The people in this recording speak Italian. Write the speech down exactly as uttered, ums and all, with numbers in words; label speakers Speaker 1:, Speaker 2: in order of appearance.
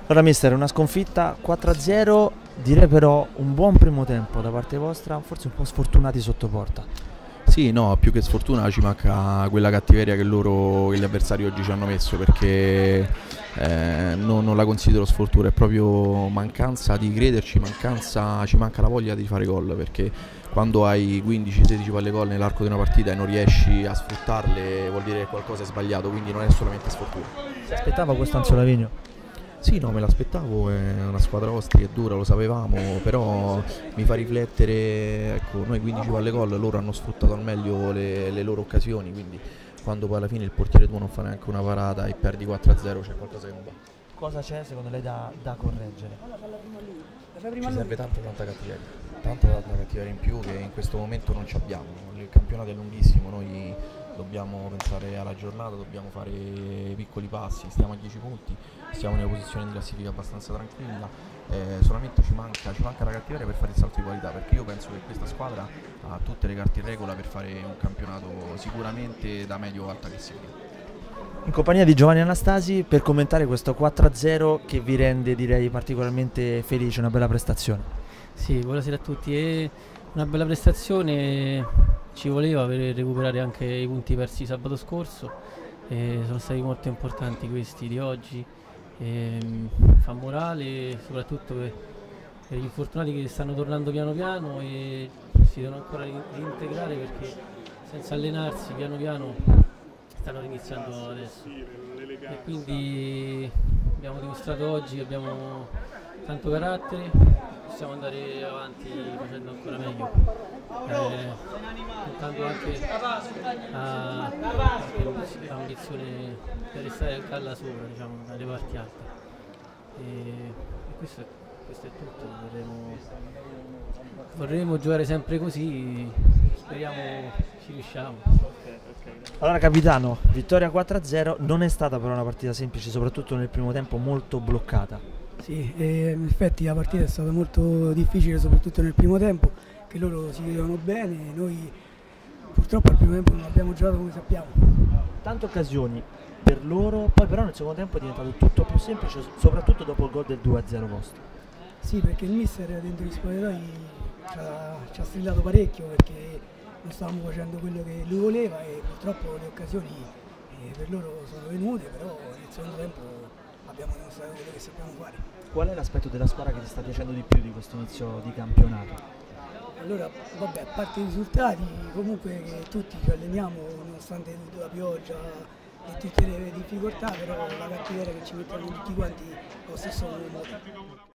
Speaker 1: Allora mister, una sconfitta quattro a zero, direi però un buon primo tempo da parte vostra, forse un po' sfortunati sotto porta.
Speaker 2: Sì, no, più che sfortuna ci manca quella cattiveria che loro, che gli avversari oggi ci hanno messo, perché eh, non, non la considero sfortuna, è proprio mancanza di crederci, mancanza, ci manca la voglia di fare gol, perché quando hai quindici sedici palle gol nell'arco di una partita e non riesci a sfruttarle vuol dire che qualcosa è sbagliato, quindi non è solamente sfortuna.
Speaker 1: Si aspettava questo Anzo Lavigno?
Speaker 2: Sì, no, me l'aspettavo, è una squadra ostica, è dura, lo sapevamo, però mi fa riflettere, ecco, noi quindici palle gol, loro hanno sfruttato al meglio le, le loro occasioni, quindi quando poi alla fine il portiere tuo non fa neanche una parata e perdi quattro a zero c'è qualcosa che non va.
Speaker 1: Cosa c'è secondo lei da, da correggere?
Speaker 2: Ci serve tanta tanta cattiveria, tanta tanta cattiveria in più che in questo momento non ci abbiamo, il campionato è lunghissimo, noi dobbiamo pensare alla giornata, dobbiamo fare piccoli passi, stiamo a dieci punti, siamo in una posizione di classifica abbastanza tranquilla, eh, solamente ci manca, ci manca la cattiveria per fare il salto di qualità, perché io penso che questa squadra ha tutte le carte in regola per fare un campionato sicuramente da medio-alta classifica.
Speaker 1: In compagnia di Giovanni Anastasi per commentare questo quattro a zero che vi rende, direi, particolarmente felici, una bella prestazione.
Speaker 3: Sì, buonasera a tutti. È una bella prestazione, ci voleva per recuperare anche i punti persi sabato scorso, e sono stati molto importanti questi di oggi, e fa morale soprattutto per, per gli infortunati che stanno tornando piano piano e si devono ancora reintegrare, perché senza allenarsi piano piano stanno iniziando adesso, e quindi abbiamo dimostrato oggi che abbiamo tanto carattere, possiamo andare avanti facendo ancora meglio, eh, puntando anche a, a ambizione per restare a galla sopra, diciamo, alle parti alte, e, e questo, è, questo è tutto. Vorremmo, vorremmo giocare sempre così, speriamo ci riusciamo.
Speaker 1: Allora capitano, vittoria quattro a zero, non è stata però una partita semplice, soprattutto nel primo tempo molto bloccata.
Speaker 4: Sì, e in effetti la partita è stata molto difficile, soprattutto nel primo tempo, che loro si vedevano bene, noi purtroppo al primo tempo non abbiamo giocato come sappiamo.
Speaker 1: Tante occasioni per loro, poi però nel secondo tempo è diventato tutto più semplice, soprattutto dopo il gol del due a zero vostro.
Speaker 4: Sì, perché il mister dentro gli spogliatoi ci ha, ci ha strillato parecchio, perché non stavamo facendo quello che lui voleva e purtroppo le occasioni eh, per loro sono venute, però nel secondo tempo abbiamo dimostrato quello che sappiamo fare.
Speaker 1: Qual è l'aspetto della squadra che ti sta piacendo di più di questo inizio di campionato?
Speaker 4: Allora, vabbè, a parte i risultati, comunque che tutti ci alleniamo nonostante tutta la pioggia e tutte le difficoltà, però la cattiveria che ci mettiamo tutti quanti allo stesso modo.